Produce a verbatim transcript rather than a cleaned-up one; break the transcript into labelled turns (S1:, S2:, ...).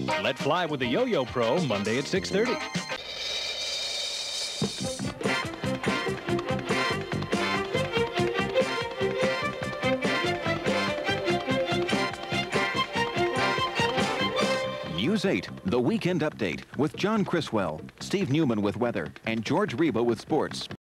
S1: Let Fly with the Yo-Yo Pro, Monday at six thirty.
S2: News eight, the Weekend Update, with John Criswell, Steve Newman with weather, and George Riba with sports.